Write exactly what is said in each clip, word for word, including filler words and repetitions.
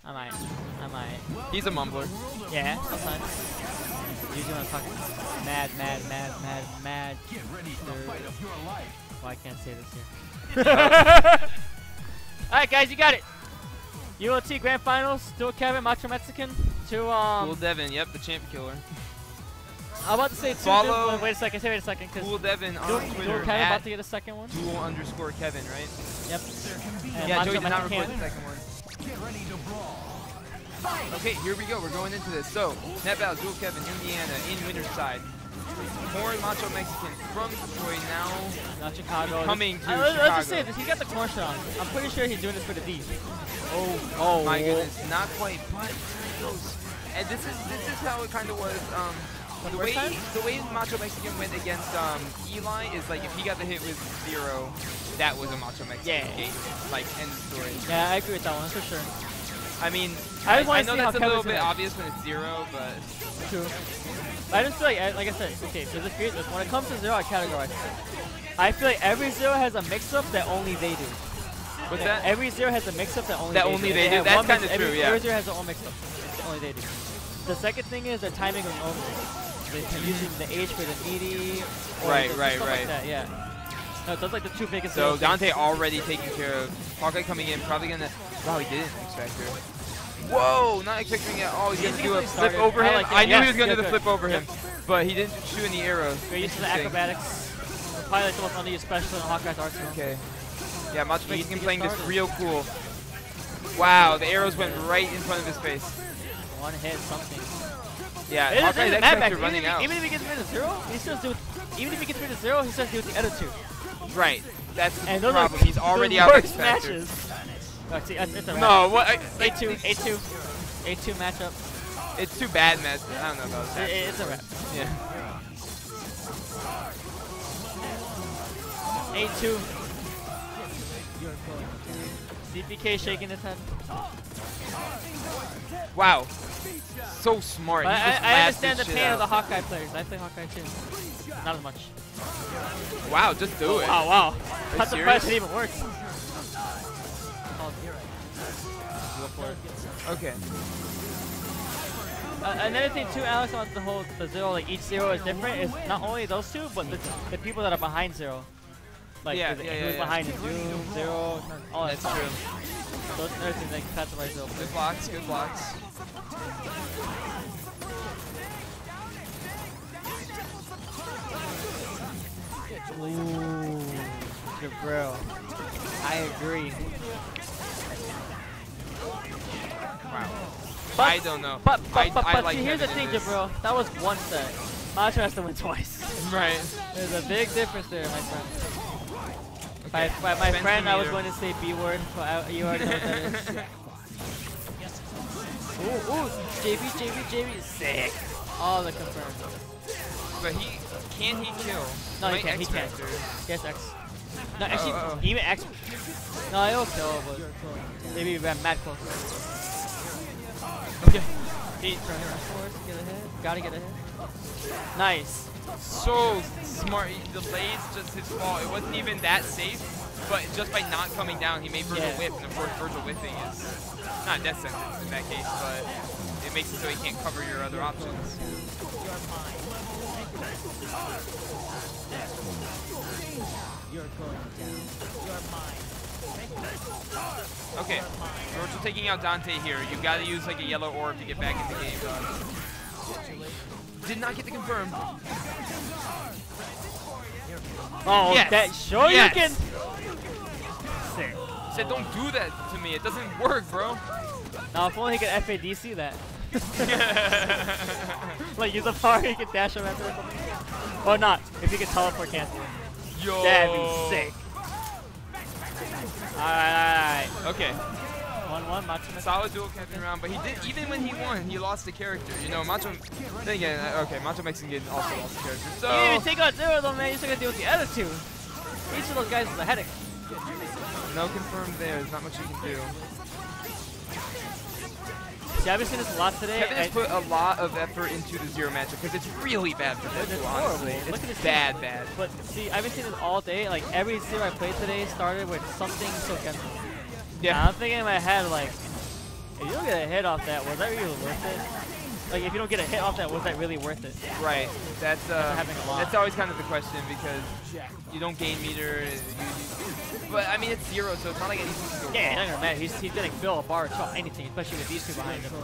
I might. I might. He's a mumbler. Yeah, sometimes. Usually when I'm talking mad, mad, mad, mad, mad. Get ready for the fight of your life. Well, I can't say this here. Alright, guys, you got it. U L T Grand Finals. Dual Kevin, Macho Mexican. To, um. Cool Devin, yep, the champ killer. I'm about to say two. Follow- Wait, wait a second, wait a second. Cause Cool Devin on Dual, Twitter. Dual Kevin at about to get a second one. dual underscore Kevin, right? Yep. And Yeah, Macho Joey did not Mexican. record the second one. Get ready to brawl. Okay, here we go. We're going into this. So, net battle, Dual Kevin, Indiana, in winner's side. Corn Macho Mexican from Detroit now. Not Chicago. Coming to Uh, let's, let's just say Chicago. this. He's got the corn shot on. I'm pretty sure he's doing this for the D. Oh, Oh, my goodness, not quite, but here he goes. And this is this is how it kind of was. Um, The the first way time? the way Macho Mexican went against um, Eli is like if he got the hit with zero, that was a Macho Mexican Yeah. game. Like end of story. Yeah, I agree with that one for sure. I mean, I I, just wanna I know see how that's a little Kevin's bit gonna- obvious when it's zero, but True. I just feel like, I- like I said, okay, there's a few, when it comes to zero, I categorize it. I feel like every zero has a mix-up that only they do. what's Yeah, that? Every zero has a mix-up that only That they only do. they do. have That's one mix- kinda every, true, yeah. Every zero has their own mix-up. It's only they do. The second thing is the timing of only. They're using the H for the meaty. Or Right, the, right, stuff right. Like that, yeah. No, those are like the two biggest So zeros. Dante already taken care of. Hawkeye coming in, probably gonna. Wow, he didn't expect her. Whoa, not expecting it. Oh, he's He gonna do a easily flip started. over I him. like it. I knew Yes, he was gonna good, do the good. flip over Yep. him, but he didn't shoot any arrows. Very used to the Interesting. acrobatics. Probably like the most underused special in Hawkeye's arsenal. Okay. Yeah, Macho Easy Mexican to playing get this started. real cool. Wow, the arrows went right in front of his face. One hit, something. Yeah, It is- Hawkeye's it is X Mad Factor Max. running even, out. If, even if he gets rid of zero, he still do. Even if he gets rid of zero, he still do with the other two. Right, that's the And those problem. are He's already the out of worst X Factor. matches. Oh, see, it's, it's a No, what? I, A two, A two, A two matchup. It's too bad, man. I don't know about that. It, it's a wrap. Yeah. A two. D P K shaking his head. Wow. So smart. But He I, just I blasted understand the shit pain of the out. Hawkeye players. I play Hawkeye too. Not as much. Wow, just do it. Wow, wow. you Not surprised serious? it even works. Oh, go for it. Okay. Uh, another thing too, Alex, about the whole the zero, like each zero is different. Is not only those two, but the, the people that are behind zero. Like Yeah, the, yeah, who's yeah, yeah. behind Zoom, zero, all that That's stuff. true. Those are things like categorize zero. Good blocks, good blocks. Ooh, Jabril. I agree. Wow. But, I don't know. But but I, but, I but like see, here's the Kevin thing, in this. Jabril. That was one set. Macho has to win twice. Right. There's a big difference there, my friend. Okay. By, by my Spence friend, I was meter. going to say B word, but I, you already know what that is. Ooh, ooh, J B, J B, J B, sick. All the confirmed. But he can he kill? No, he My can't. He X can't. Factor. Yes, X. No, actually, oh, oh. even X. No, he'll kill, but maybe we're mad close. Okay. He trying to rush forward, get ahead. Gotta get ahead. Nice. So smart. He delayed just his fault. It wasn't even that safe, but just by not coming down, he made Virgil Yeah. whip, and of course Virgil whipping is not death sentence in that case, but it makes it so he can't cover your other options. Okay, Virgil taking out Dante here. You gotta use like a yellow orb to get back in the game, dog. Did not get the confirm. Oh, Yes. that sure Yes. you can. Sick. Said don't do that to me. It doesn't work, bro. Now, if only he could F A D C that. Like, use a power, he could dash him after or something. Or not, if he could teleport cancel. Yo. That'd be sick. Alright, alright. Okay. one one, Macho Man. Solid dual captain round, but he did, even when he won, he lost the character. You know, Macho, then again, uh, okay, Macho Mexican also lost the character. You So, didn't even take out zero though, man. You still gotta deal with the other two. Each of those guys is a headache. no confirmed there. There's not much you can do. See, I've been seeing this a lot today. Kevin has I- put a lot of effort into the zero matchup because it's really bad for It's Deadpool, horrible. honestly. Look It's at his bad, team. bad. But see, I've been seeing this all day. Like every zero I played today started with something so gentle. Yeah. Now, I'm thinking in my head like, if you don't don't get a hit off that, was that really worth it? Like, if you don't get a hit off that, was that really worth it? Right. That's uh, happening a lot. that's always kind of the question because you don't gain meter. You, you, but I mean, it's zero, so it's not like anything can go Yeah, wrong. it doesn't matter. He's, he's getting Bill a bar to anything, especially with these two behind him.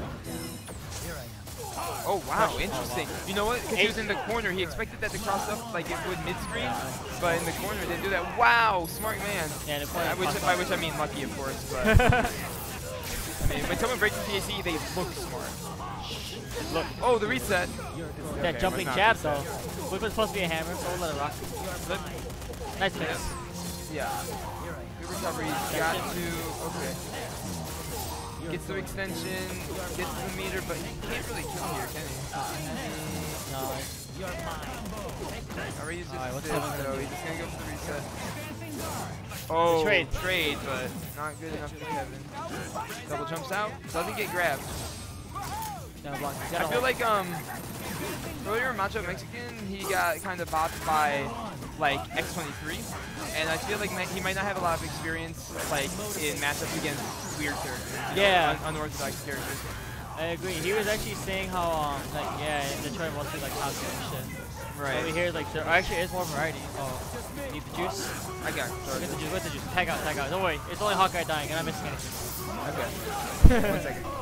Oh wow, interesting. You know what? Because he was in the corner, he expected that to cross up like it would mid-screen, but in the corner they didn't do that. Wow, smart man. Yeah, the corner Uh, which, crossed by up. which I mean lucky, of course. But I mean, when someone breaks the T A C, they look smart. Look, Oh, the reset. that Okay, jumping was not jab reset. though. Which was supposed to be a hammer, so we'll let it rock. Nice miss. Yeah. Good recovery. Got to. Okay. Gets the extension, gets the meter, but he can't really kill here, can he? No, it's- Alright, he's just Alright, what's this, Kevin though. gonna He's do? just gonna go for the reset. Oh, trade. trade, but not good enough for Kevin. Double jumps out, doesn't get grabbed. gotta block. I Gotta feel hold. like um earlier in Macho Mexican, he got kind of bopped by like X twenty-three, and I feel like he might not have a lot of experience like in matchups against weird characters. you know, Yeah. un unorthodox characters. I agree. He was actually saying how, um, like, yeah, in Detroit mostly like Hawkeye and shit. Right. Over here, like, there actually is more variety. Oh, you need the juice? I got it. Get the juice. Where's the juice? Tag out, tag out. Don't worry. It's only Hawkeye dying. You're not missing anything. Okay. One second.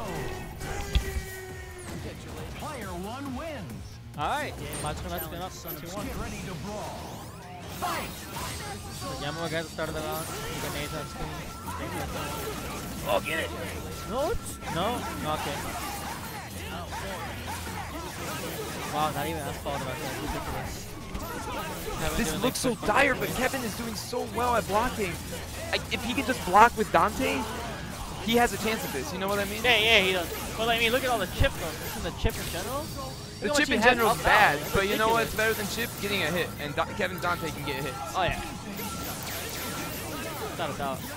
Player one wins. Alright. Yeah, Macho Mexican up two one. Get ready to brawl. Fight! Yamamoto got the start of the round. He got nades on screen. Oh, get it. No, it's- no, no, okay. Wow, not even asphalt about that. Ridiculous. Haven't This doing, looks so like, push dire, buttons. but Kevin is doing so well at blocking. Like, if he can just block with Dante, he has a chance at this. You know what I mean? Yeah, yeah, he does. Well, I mean, look at all the chip though. Isn't the chip in general? The Look how much chip he in has general is up bad, now. It's but you know what's ridiculous. better than chip? Getting a hit, and Do Kevin Dante can get hits. Oh yeah. Without a doubt.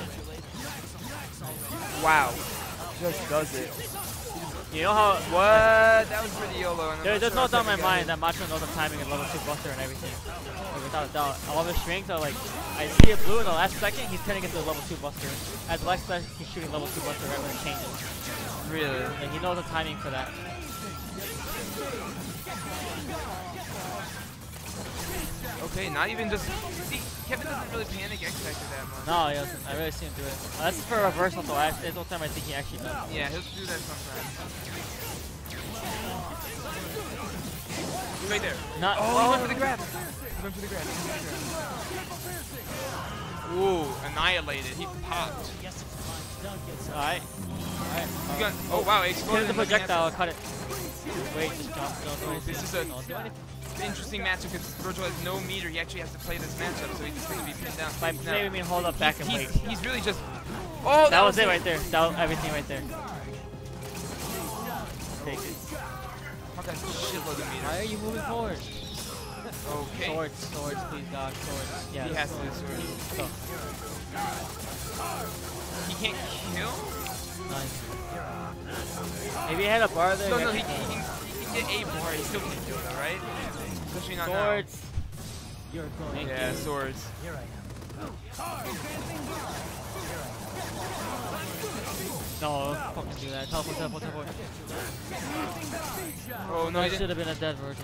Wow, just does it. You know how What? That was pretty YOLO. And I'm there, not there's sure no if doubt in my Kevin got mind hit. that Macho knows the timing and level two buster and everything. Like, without a doubt. All the strings are like, I see it blue in the last second, he's turning into a level two buster. At the last second, he's shooting level two buster right when it changes. Really? Like, he knows the timing for that. Okay, not even just. See, Kevin doesn't really panic X Factor that much. No, he doesn't. I really see him do it. Uh, that's for reversal though. I- There's no time I think he actually does. Yeah, he'll do that sometimes. Right there. Not. Oh, he went for the grab. He went for the grab. He went for the grab. Ooh, annihilated. He popped. Alright. Alright. You got, oh wow, it Hit exploded. the and nothing projectile, happened. cut it. Wait, just jump. Don't do Oh, anything. this is a Don't do anything. interesting matchup because Virgil has no meter. He actually has to play this matchup, so he's just going to be pinned down. By Now, play, we mean hold up back and wait. he's, he's really just. Oh, That was it right there. That was everything right there. Take it. Hawkeye's a shitload of meter. Why are you moving forward? Okay. Swords, swords, please, God, swords. Yeah. He has to do swords. swords. Go. He can't kill? Nice. Maybe he had a bar there. No, no, he, actually- he, can, he can get a bar. He still can't kill though, right? Especially not Swords. You're now. going. Yeah, swords. No, don't fucking do that. Teleport, teleport, teleport. Oh, no, he That didn't. should have been a dead Virgil.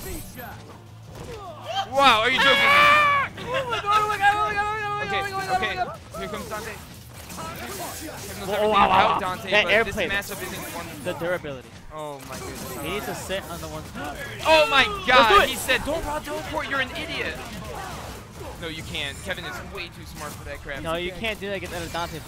Wow, are you joking me? Oh my god, oh my god, oh my god, oh my god, Okay, oh my god, okay. oh my god. Here comes Dante. Kevin knows Whoa, everything wow, wow, about wow. Dante, That but air this play. matchup isn't one. The durability. Oh my goodness. He needs to sit on the one. Oh my do god, it. he said, don't raw teleport, you're an idiot. No, you can't. Kevin is way too smart for that crap. No, you can't do that against other Dante.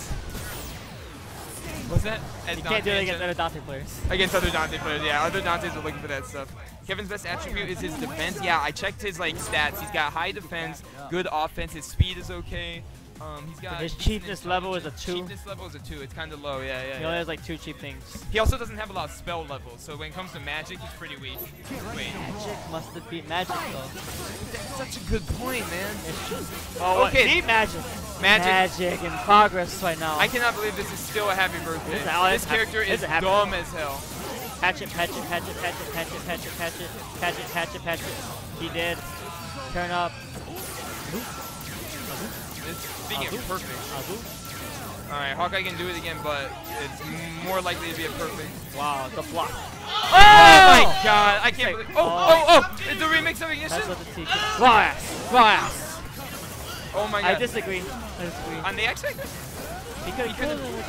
What's that? At You can't do that Dante against engine? other Dante players. Against other Dante players, yeah. Other Dantes are looking for that stuff. Kevin's best attribute is his defense. Yeah, I checked his like stats. He's got high defense, good offense. His speed is okay. Um, he's got His decent cheapness level is a intelligence. two. Cheapness level is a two. It's kind of low. Yeah, yeah. He yeah. only has like two cheap things. He also doesn't have a lot of spell levels, so when it comes to magic, he's pretty weak. Wait, Magic must have beat magic though. that's such a good point, man. Oh, Okay. okay. Beat magic. Magic. Magic in progress right now. I cannot believe this is still a happy birthday. This is how This it- character this is is happy. dumb as hell. Patch it, patch it, patch it, patch it, patch it, patch it, patch it, patch it, patch it, patch it. He did. Turn up. It's, speaking of perfect. Azu. Alright, Hawkeye can do it again, but it's more likely to be a perfect. Wow, the block. Oh, my god, I can't believe. Oh, Oh. oh, oh! It's the remix of Ignition? That's what the T K. Glass! Glass! Oh my I god. disagree. I disagree. On the X Factor? He could he have could've-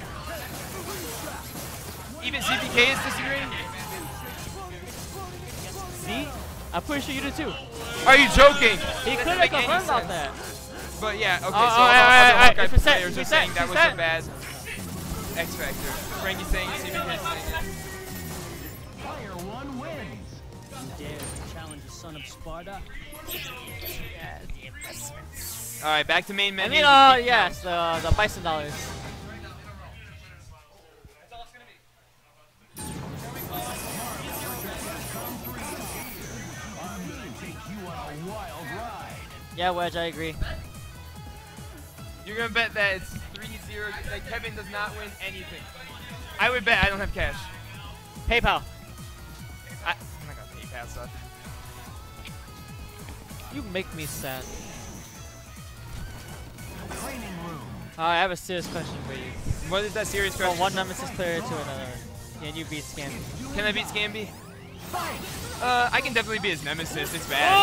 Even C P K is disagreeing? See? I'm pretty sure you did too. Are you joking? He could have make any confirmed about sense. that. But yeah, okay, Oh, so oh, all oh, the oh, other oh, Hawkeye if it's set, players if are it's saying set, that if was it's a bad X Factor. Frankie's saying C P K is saying it. Player one wins. You dare to challenge the son of Sparta? Alright, back to main I menu. mean, uh, yes, the, the Bison dollars. I'm gonna take you on a wild ride. Yeah, Wedge, I agree. You're gonna bet that it's three zero, that Kevin does not win anything. I would bet I don't have cash. PayPal. I, I'm not gonna PayPal stuff. You make me sad. Training room. Uh, I have a serious question for you. What is that serious From question? one Nemesis player to another, can you beat Scamby? Can I beat Scamby? Uh, I can definitely be his nemesis. It's bad.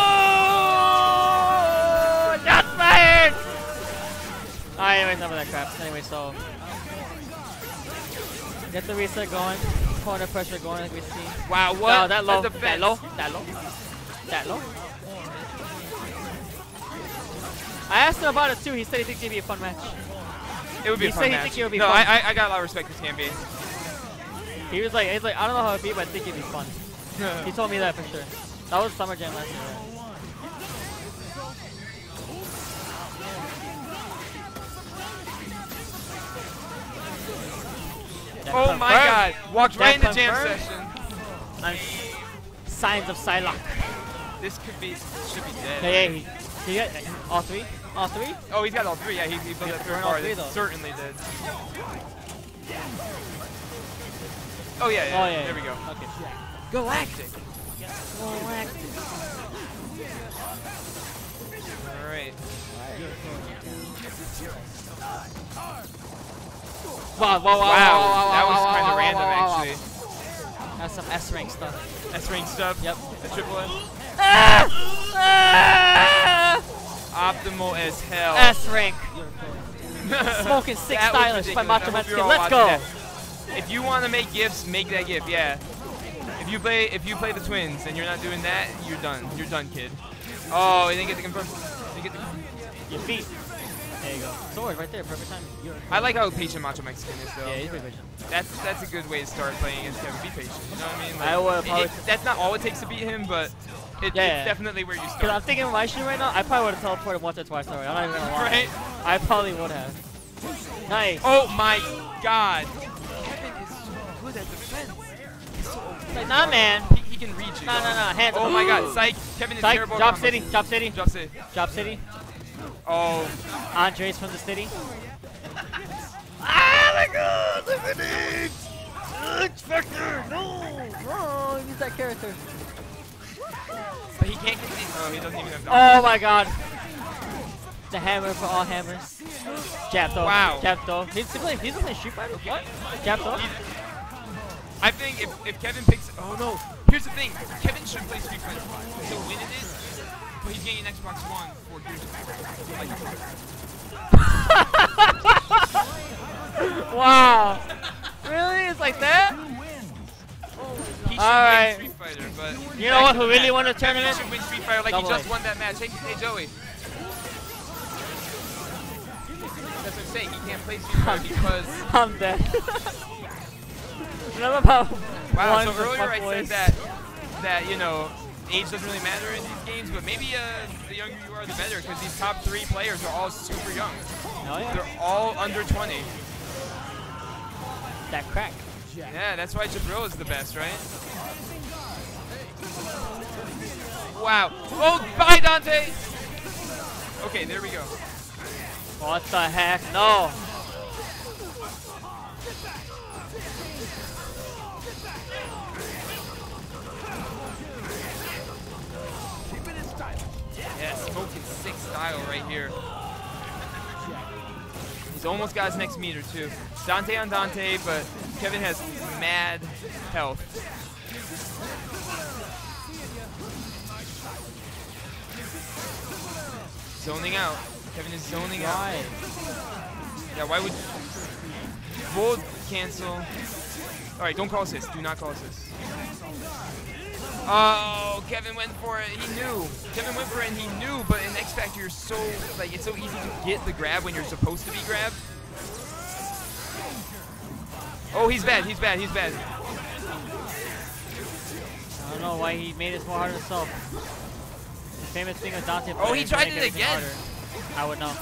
Oh! Shots fired! Alright, anyways, enough of that crap. Anyway, so get the reset going, corner pressure going like we see. Wow, what? No, that low, The that defense. low, that low, that low. I asked him about it too. He said he thinks it'd be a fun match. It would be He a said fun he match. think it would be no, fun. I, I I got a lot of respect for Scamby. He was like, he's like, I don't know how it'd be, but I think it'd be fun. He told me that for sure. That was Summer Jam last year. That Oh my confirmed. god, walked right That into jam confirmed. session. And signs of Psylocke. This could be, should be dead. Yeah, yeah, he, he got all three? All three? Oh, he's got all three. Yeah, he, he built that third we're all bar. three, That though. certainly did. Oh yeah, yeah, Oh, yeah. there we go. Okay. Galactic. Galactic. All right. Wow, wow, wow, Wow, wow, wow, that was wow, kind wow, of random wow, wow, wow. actually. That's some S rank stuff. S rank stuff. Yep. A triple S. Ah! Optimal as hell. S rank. Smoking six That was stylish by ridiculous. Macho I Man hope you're Skin. all Let's go. watching that. If you want to make gifts, make that gift. Yeah. If you play, if you play the twins and you're not doing that, you're done. You're done, kid. Oh, he didn't get the confirm. Didn't get the. Your feet. There you go. Sword right there. Perfect timing. I like how patient Macho Mexican is though. Yeah, he's pretty patient. That's that's a good way to start playing against Kevin. Be patient. You know what I mean? I would it- probably- it- that's not all it takes to beat him, but it, Yeah, it's yeah. definitely where you Because start. I'm thinking of my shoe right now, I probably would have teleported once or twice already. I'm not even gonna lie. Right? I probably would have. Nice. Oh my God! Kevin is so good at defense. He's so Like, nah, man. He, he can read you. Nah, nah, nah. Hands Oh up. my God! Psych. Kevin is Psych. terrible. at Job combos. City. Job City. Drop City. Job City. Oh. Andres from the city. Ah, my God! Look at it! X Factor! No! Oh, use that character. But he can't get these. Oh, he doesn't even have. Oh my God! The hammer for all hammers. Jab though. Wow. Jab though. He's playing. He's playing Street Fighter. What? Jab though. I think if, if Kevin picks. Oh no. Here's the thing. Kevin should play Street Fighter. He'll win in it. But he's getting an Xbox One for Gears of War. Like, Wow. Really? It's like that? he should Alright. win Street Fighter, but You know what? Who really won the Kevin tournament? should win Street Fighter like Double he just A. won that match. Hey, hey Joey. That's what I'm saying. He can't play Street Fighter because. I'm dead. Remember about Wow. one So for earlier I said fuckboys? that that you know age doesn't really matter in these games, but maybe uh, the younger you are, the better, because these top three players are all super young. Oh yeah. They're all under twenty. That crack. Yeah, that's why Jabril is the best, right? Wow. Oh, bye, Dante! Okay, there we go. What the heck? No. Yeah, smoking six style right here. He's almost got his next meter too. Dante on Dante, but Kevin has mad health. Zoning out. Kevin is zoning out. Why? Yeah, why would Volt cancel? Alright, don't call assist. Do not call assist. Oh, Kevin went for it. He knew. Kevin went for it and he knew, but in X Factor you're so like it's so easy to get the grab when you're supposed to be grabbed. Oh, he's bad. He's bad. He's bad. I don't know why he made it so hard on himself. The famous thing with Dante. Oh, he is tried make it everything again. harder. I would know.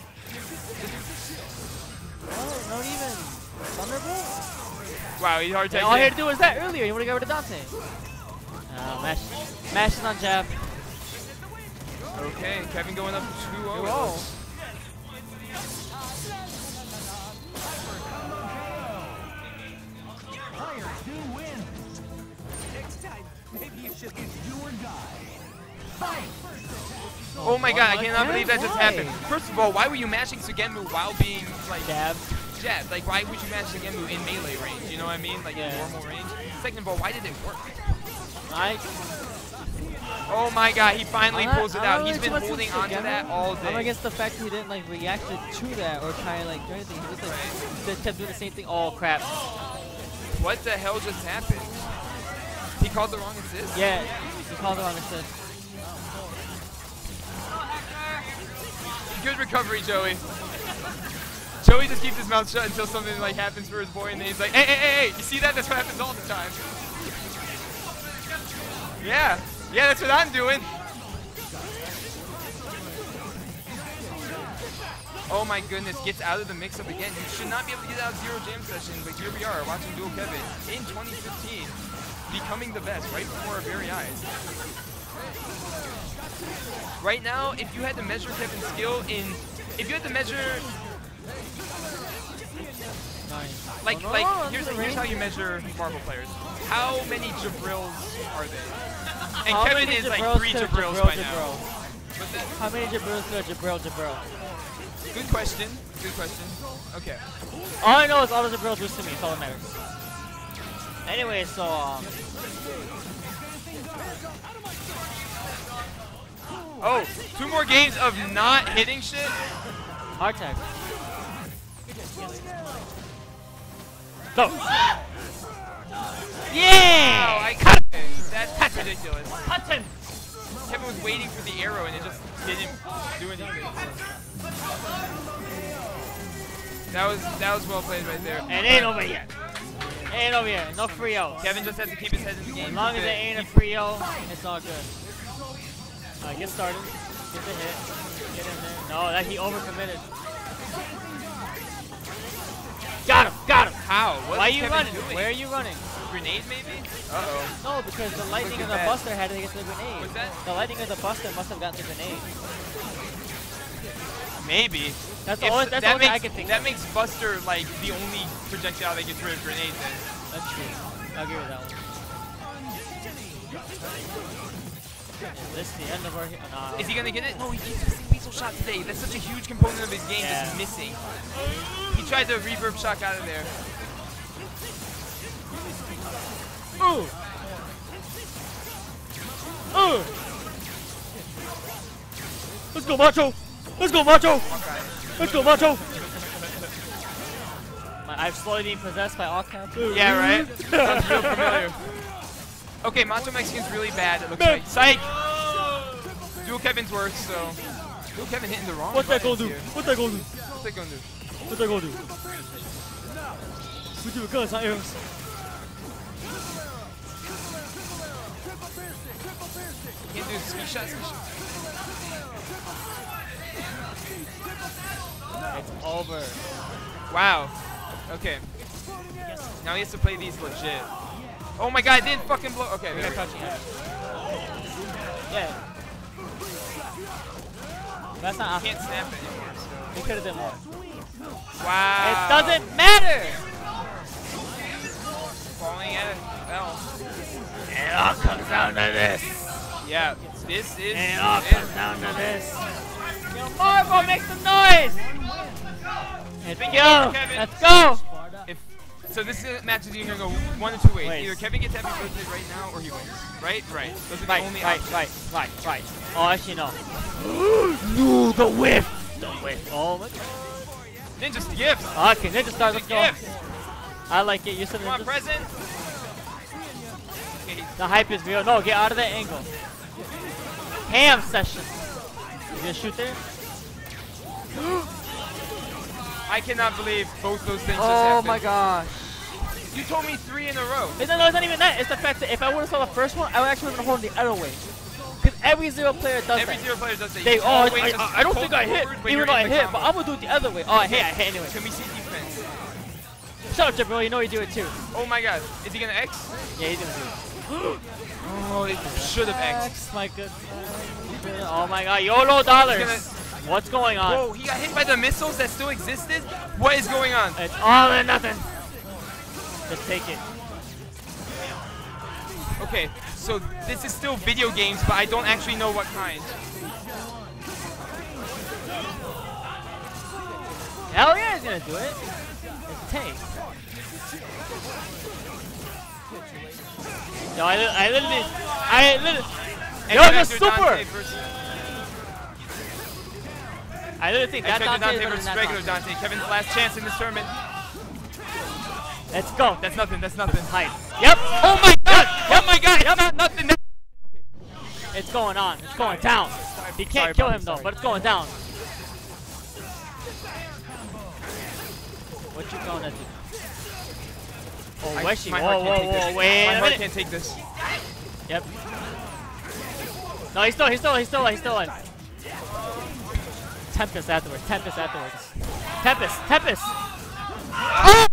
Oh, not even Thunderbolt? Wow, he hard Yeah, tagged all he in. had to do was that earlier. He would have got rid of Dante. Uh, mash, mashes on jab. Okay, Kevin going up two two oh. oh. Player two wins. Next time, maybe you should get do or die. Fight! Oh my god, I cannot believe that just Why? happened. First of all, why were you mashing Sugenmu while being like Jab. jabbed? Like, why would you mash Sugenmu in melee range? You know what I mean? Like Yeah. in normal range. Second of all, why did it work? I, Oh my god, he finally I'm not- pulls it I'm out. not He's really been too much holding into on to Gemma. that all I'm day. against the fact he didn't like react to that or try to like do anything. He just like just kept doing the same thing. Oh crap. What the hell just happened? He called the wrong assist? Yeah, he called it on assist. Good recovery, Joey. Joey just keeps his mouth shut until something like happens for his boy, and then he's like, hey, hey, hey, hey, you see that? That's what happens all the time. Yeah, yeah, that's what I'm doing. Oh my goodness, gets out of the mix-up again. You should not be able to get out of zero jam session, but here we are watching Dual Kevin in twenty fifteen, becoming the best right before our very eyes. Right now, if you had to measure Kevin's skill in, if you had to measure, Nice. like, Oh, no, like, no, here's, that's here's how right. you measure Marvel players. How many Jabrills are they? And How Kevin many is like Jabrills three could a Jabrills Jabril by now. Jabril? What's that? How many Jabrills could a Jabril Jabril? Good question. Good question. Okay. All I know is all the Jabrills lose to me. That's all that matters. Anyway, so um, Oh, two more games of not hitting shit. hard tag. Go. Wow, Yeah. I cut it. That's ridiculous. Hudson. Kevin was waiting for the arrow and it just didn't do anything. That was that was well played right there. And it ain't over yet. Ain't over yet. No free outs. Kevin just has to keep his head in the game. As long as it ain't a free out, it's all good. Alright, get started. Get the hit. Get in there. No, that he overcommitted. Got him! Got him! How? What's Why are you Kevin running? doing? Where are you running? Grenade maybe? Uh oh. No, because the lightning Look of at the that. buster had to get to the grenade. What's that? The lightning of the buster must have gotten the grenade. Maybe. That's the If only, s- that's the that only makes I can think that of. makes Buster like the only projectile that gets rid of grenades. Then. That's true. I'll give you that one. Is this the end of our... Nah. Is he gonna get it? No, he keeps missing Weasel Shot today. That's such a huge component of his game, Yeah. just missing. He tried the reverb shock out of there. Ooh! Ooh! Let's go, Macho! Let's go, Macho! Okay. Let's go, Macho! My, I've slowly been possessed by all kinds. Yeah, right? Sounds real familiar. Okay, Macho Mexican's really bad, it looks Man. like. Psych! Dual Kevin's worse, so... Dual Kevin hitting the wrong What's that gonna buttons do? here. What's that gonna do? What's that gonna do? What's that gonna do? We do it guns, not arrows. Can't do ski shot, ski shot. It's over. Wow. Okay. Now he has to play these legit. Oh my god, it didn't fucking blow. Okay, We there got we go. touching it. Yeah. That's not Can't snap it anymore. It could have been more. Wow. It doesn't matter! Falling at it. Well, It all comes down to this. yeah. This is It all it. comes down to this. Yo, Marvel, make some noise! Let's Spin go! kick, Kevin. Let's go! Sparta. If so, this is a match is either gonna go one or two ways. Ways. Either Kevin gets happy birthday right now, or he wins. Right, right. Those are the Right, only right, options. right, right, right. Oh, actually, no. No, the whiff! The whiff. Oh my god. Ninja's the gift. Okay, Ninja Star, let's The go. gift. I like it. You said Come on, Ninja. present. Okay, The hype is real. No, get out of that angle. Ham session. You gonna shoot there? I cannot believe both those things just Oh happened. my gosh. You told me three in a row. It's, no, it's not even that. It's the fact that if I would have saw the first one, I would actually have been holding the other way. Because every zero player does Every that. zero player does that. They, You oh, always I, just I, I don't pull think I hit, forward when even you're though I in the hit, but combo. I'm gonna do it the other way. Oh, I hit, I hit anyway. Can we see defense? Shut up, Jabril, you know you do it too. Oh my god. Is he gonna X? Yeah, he's gonna do it. Oh, it should have X. X, my goodness. Oh my god, YOLO dollars. He's What's going on? Whoa, he got hit by the missiles that still existed? What is going on? It's all or nothing. Just take it. Okay, so this is still video games, but I don't actually know what kind. Hell yeah, he's gonna do it. It's tank. No, I, li I literally, I literally, And yo, then the after Dante super! versus- I literally think that Expected Dante is Dante better than versus that regular Dante. Dante. Kevin's last chance in this tournament. Let's go. That's nothing, that's nothing. Hype. Yep. Oh my god! Oh my god! It's not nothing. It's going on. It's going down. He can't Sorry, kill Bobby, him though, sorry. but it's going down. What you gonna do? Oh, I- where's she? my Whoa, heart whoa, can't take whoa, this. wait My a heart minute. can't take this. Yep. No, he's still, he's still, he's still, he's still in. Tempest afterwards. Tempest afterwards. Tempest. Tempest. Oh!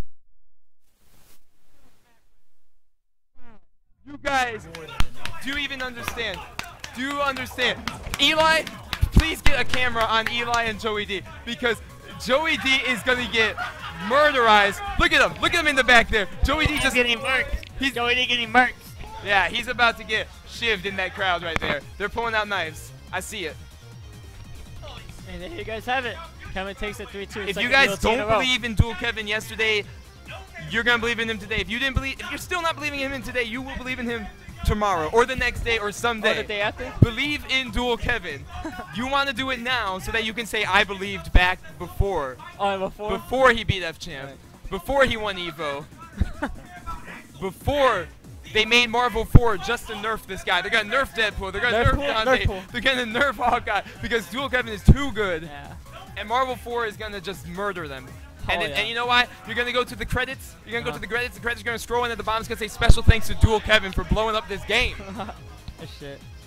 You guys, do you even understand? Do you understand? Eli, please get a camera on Eli and Joey D, because Joey D is gonna get murderized. Look at him. Look at him in the back there. Joey D He's just getting murked. He's- Joey D getting murked. Yeah, he's about to get shivved in that crowd right there. They're pulling out knives. I see it. And there you guys have it. Kevin takes it three two. If you guys don't believe in Dual Kevin yesterday, you're gonna believe in him today. If you didn't believe, if you're still not believing in him today, you will believe in him tomorrow or the next day or someday. Oh, the day after? Believe in Dual Kevin. You want to do it now so that you can say I believed back before, Oh, before? before he beat F Champ, Right. before he won Evo, before they made Marvel four just to nerf this guy. They're gonna nerf Deadpool. They're gonna nerf, Nerfpool? Dante. Nerfpool. They're gonna nerf Hawkeye because Dual Kevin is too good. Yeah. And Marvel four is gonna just murder them. And, Oh, then, yeah. and you know what? You're gonna go to the credits. You're gonna go Uh-huh. to the credits. The credits are gonna scroll, and at the bottom it's gonna say special thanks to Dual Kevin for blowing up this game. Shit.